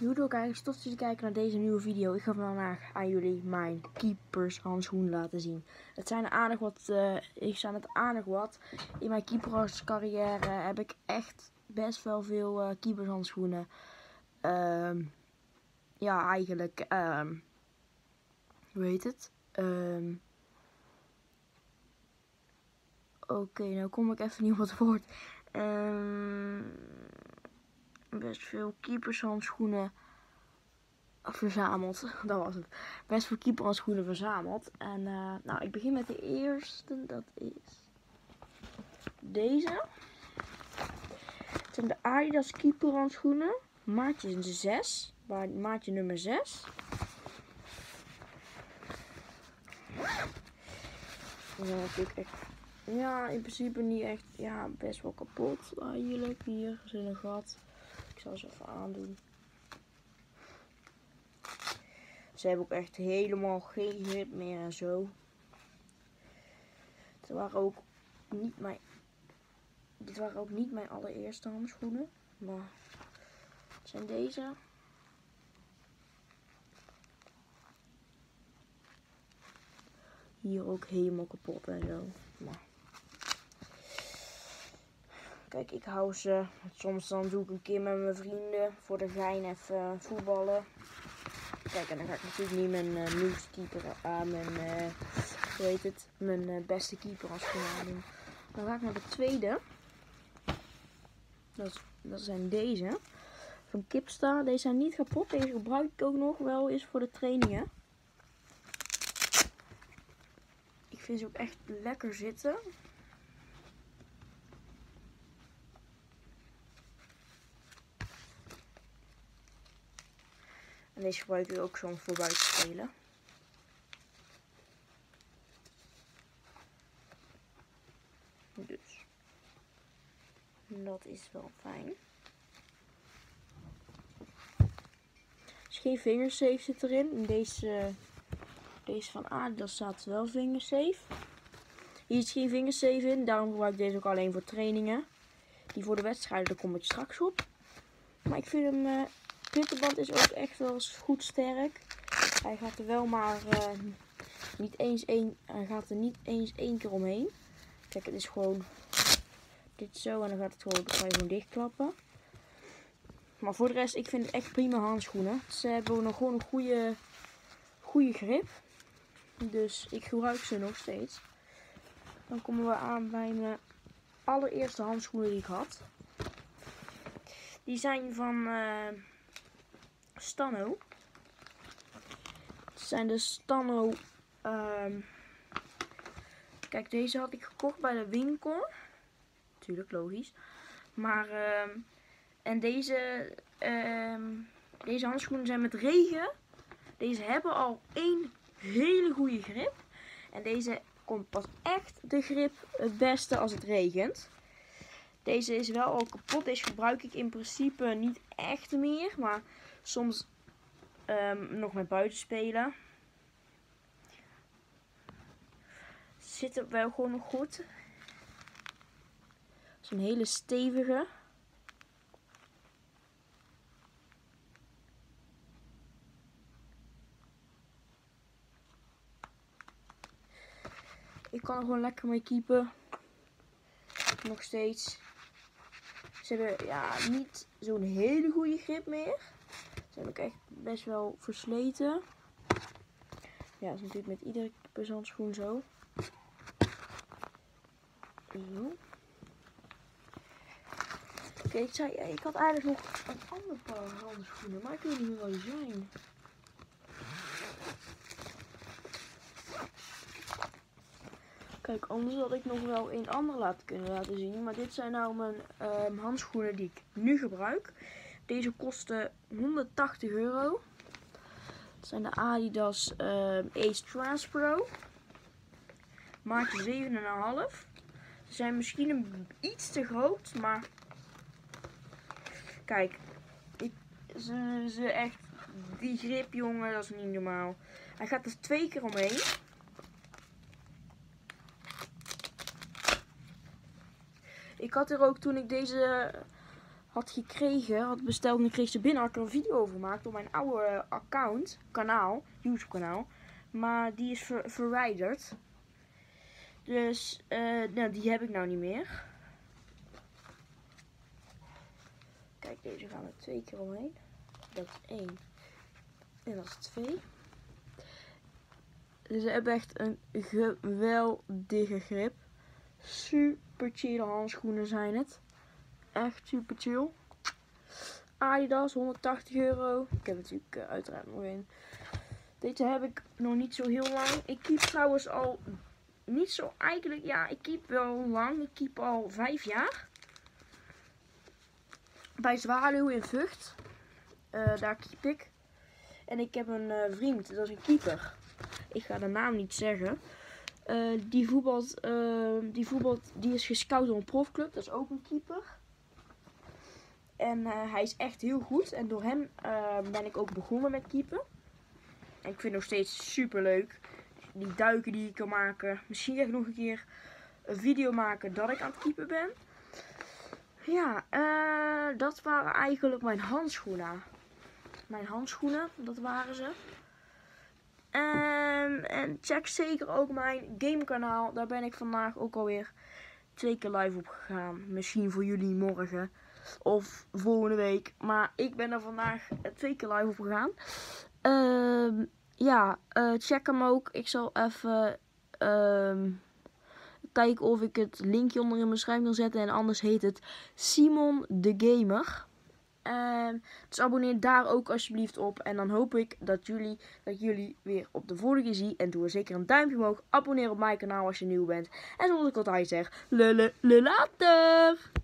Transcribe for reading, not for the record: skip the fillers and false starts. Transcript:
Yo kijkers, tot te kijken naar deze nieuwe video. Ik ga vandaag aan jullie mijn keepershandschoenen laten zien. Het zijn aardig wat, ik sta met aardig wat. In mijn keeperscarrière heb ik echt best wel veel keepershandschoenen. Ja, eigenlijk, hoe heet het? Oké, nou kom ik even niet op het woord. Best veel keepershandschoenen verzameld. Dat was het. Best veel keepershandschoenen verzameld. En nou, ik begin met de eerste. Dat is deze. Het zijn de Adidas keepershandschoenen. Maatje 6. Maatje nummer 6. Die zijn natuurlijk echt, ja, in principe niet echt, ja, best wel kapot eigenlijk. Hier zit een gat. Ik zal ze even aandoen. Ze hebben ook echt helemaal geen grip meer en zo. Dit waren ook niet mijn allereerste handschoenen. Maar het zijn deze. Hier ook helemaal kapot en zo. Maar kijk, ik hou ze. Soms dan doe ik een keer met mijn vrienden voor de gein even voetballen. Kijk, en dan ga ik natuurlijk niet mijn nieuwste keeper aan, mijn beste keeper als aan doen. Dan ga ik naar de tweede. Dat zijn deze. Van Kipstar. Deze zijn niet kapot. Deze gebruik ik ook nog wel eens voor de trainingen. Ik vind ze ook echt lekker zitten. En deze gebruik ik ook soms voor buiten spelen. Dus dat is wel fijn. Dus geen vingersafe zit erin. In deze van Adidas staat wel vingersafe. Hier is geen vingersafe in. Daarom gebruik ik deze ook alleen voor trainingen. Die voor de wedstrijden, daar kom ik straks op. Maar ik vind hem, klittenband is ook echt wel goed sterk. Hij gaat er wel maar niet eens één keer omheen. Kijk, het is gewoon dit zo en dan gaat het gewoon dichtklappen. Maar voor de rest, ik vind het echt prima handschoenen. Ze hebben nog gewoon een goede grip. Dus ik gebruik ze nog steeds. Dan komen we aan bij mijn allereerste handschoenen die ik had. Die zijn van Stanno. Het zijn de Stanno. Kijk, deze had ik gekocht bij de winkel. Tuurlijk, logisch. Maar en deze handschoenen zijn met regen. Deze hebben al één hele goede grip. En deze komt pas echt de grip het beste als het regent. Deze is wel al kapot. Deze gebruik ik in principe niet echt meer. Maar soms nog met buiten spelen. Zit er wel gewoon nog goed. Zo'n hele stevige. Ik kan er gewoon lekker mee keepen. Nog steeds. Ze hebben ja niet zo'n hele goede grip meer. Ze hebben ook echt best wel versleten. Ja, dat is natuurlijk met iedere keepershandschoen zo. Oké, ik had eigenlijk nog een ander paar handschoenen, maar ik weet niet meer waar die zijn. Kijk, anders had ik nog wel een ander kunnen laten zien. Maar dit zijn nou mijn handschoenen die ik nu gebruik. Deze kosten €180. Het zijn de Adidas Ace Trans Pro. Maatje 7,5. Ze zijn misschien iets te groot, maar kijk, ze echt, die grip jongen, dat is niet normaal. Hij gaat er 2 keer omheen. Ik had er ook toen ik deze had besteld en ik kreeg ze binnen, had ik er een video over gemaakt op mijn oude YouTube kanaal. Maar die is verwijderd. Dus nou, die heb ik nou niet meer. Kijk, deze gaan er 2 keer omheen. Dat is 1 en dat is 2. Ze hebben echt een geweldige grip. Super chill handschoenen zijn het. Echt super chill. Adidas, €180. Ik heb natuurlijk uiteraard nog een. Deze heb ik nog niet zo heel lang. Ik keep trouwens al niet zo eigenlijk. Ja, ik keep wel lang. Ik keep al 5 jaar. Bij Zwaluw in Vught. Daar keep ik. En ik heb een vriend, dat is een keeper. Ik ga de naam niet zeggen. Die is gescout door een profclub. Dat is ook een keeper. En hij is echt heel goed. En door hem ben ik ook begonnen met keepen. En ik vind het nog steeds super leuk. Die duiken die ik kan maken. Misschien ga ik nog een keer een video maken dat ik aan het keepen ben. Ja, dat waren eigenlijk mijn handschoenen. Mijn handschoenen, dat waren ze. En check zeker ook mijn gamekanaal. Daar ben ik vandaag ook alweer 2 keer live op gegaan. Misschien voor jullie morgen of volgende week. Maar ik ben er vandaag 2 keer live op gegaan. Check hem ook. Ik zal even kijken of ik het linkje onder in de beschrijving kan zetten. En anders heet het Simon de Gamer. Dus abonneer daar ook alsjeblieft op. En dan hoop ik dat jullie weer op de volgende zien. En doe zeker een duimpje omhoog. Abonneer op mijn kanaal als je nieuw bent. En zoals ik altijd zeg, later!